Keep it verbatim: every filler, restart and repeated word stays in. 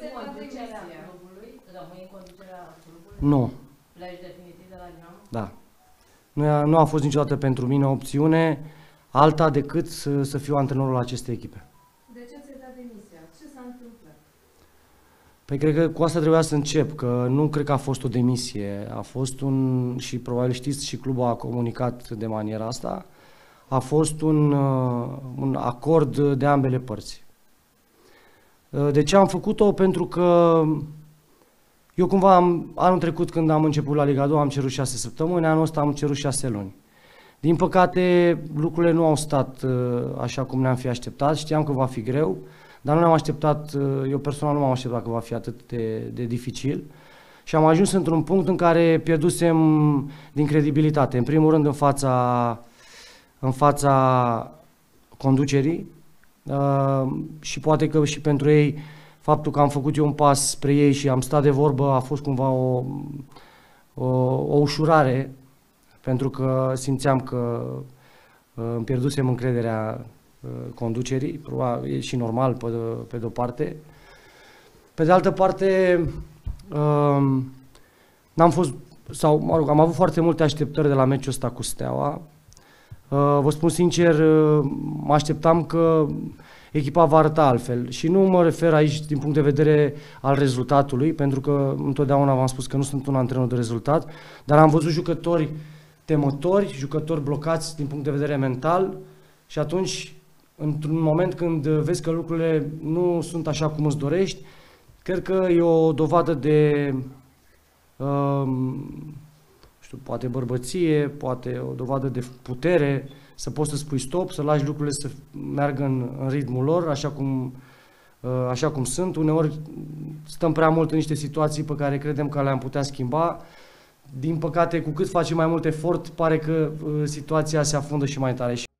conducerea clubului? Rămâi în conducerea clubului? Nu. Pleci definitiv de la Dinamo? Da. Nu a, nu a fost niciodată pentru mine o opțiune alta decât să, să fiu antrenorul acestei echipe. De ce ți-ai dat demisia? Ce s-a întâmplat? Păi cred că cu asta trebuia să încep, că nu cred că a fost o demisie, a fost un, și probabil știți și clubul a comunicat de maniera asta, a fost un, un acord de ambele părți. De ce am făcut-o? Pentru că eu cumva am, anul trecut când am început la Liga doi am cerut șase săptămâni, anul ăsta am cerut șase luni. Din păcate lucrurile nu au stat așa cum ne-am fi așteptat, știam că va fi greu, dar nu ne-am așteptat, eu personal nu m-am așteptat că va fi atât de, de dificil și am ajuns într-un punct în care pierdusem din credibilitate, în primul rând în fața, în fața conducerii uh, și poate că și pentru ei faptul că am făcut eu un pas spre ei și am stat de vorbă a fost cumva o, o, o ușurare, pentru că simțeam că uh, îmi pierdusem încrederea uh, conducerii, probabil e și normal pe, pe de-o parte. Pe de altă parte, uh, n-am fost, sau mă rog, am avut foarte multe așteptări de la meciul ăsta cu Steaua. Uh, vă spun sincer, uh, mă așteptam că echipa va arăta altfel și nu mă refer aici din punct de vedere al rezultatului, pentru că întotdeauna v-am spus că nu sunt un antrenor de rezultat, dar am văzut jucători temători, jucători blocați din punct de vedere mental și atunci, într-un moment când vezi că lucrurile nu sunt așa cum îți dorești, cred că e o dovadă de, um, știu, poate bărbăție, poate o dovadă de putere, să poți să spui stop, să lași lucrurile să meargă în, în ritmul lor, așa cum, așa cum sunt. Uneori stăm prea mult în niște situații pe care credem că le-am putea schimba. Din păcate, cu cât facem mai mult efort, pare că situația se afundă și mai tare.